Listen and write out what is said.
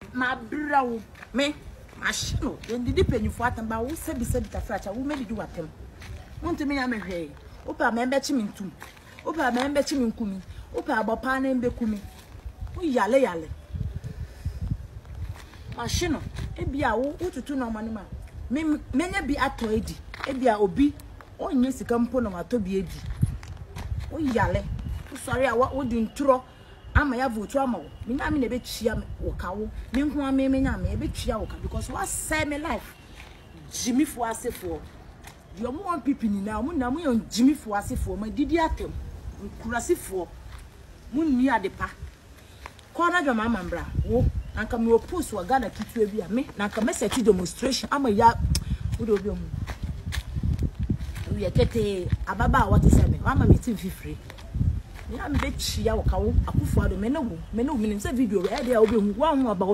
ma brawo me machine and the depend for atamba wo se bi ta fracha wo me di watem won't me nya me hwe opa me mbe chi mintum opa me mbe chi minkumi opa abopa na mbe kumi wo yale machine ebia wo tutu na omane ma menya bi ato edi ebia obi onye sika mpo na mato bi edi wo yale sorry a wo di ntro ama ya votu ama wo me na me na be chia wo ka wo me nko ama me nya me be chia wo ka because what say me life Jimmy fo asefo yo mo wan pipi ni na mo yon Jimmy fo asefo ma didi atem nkurasefo mo ni adepa ko na dwa mama mbra wo anka me opose wa Ghana kitu bi a me na anka me set demonstration ama ya wo do bi omu we kete ababa what is me mama me tin fifre ya me be chia wo ka wo akufo ado me no me nim say video e dey obi hu wa hu aba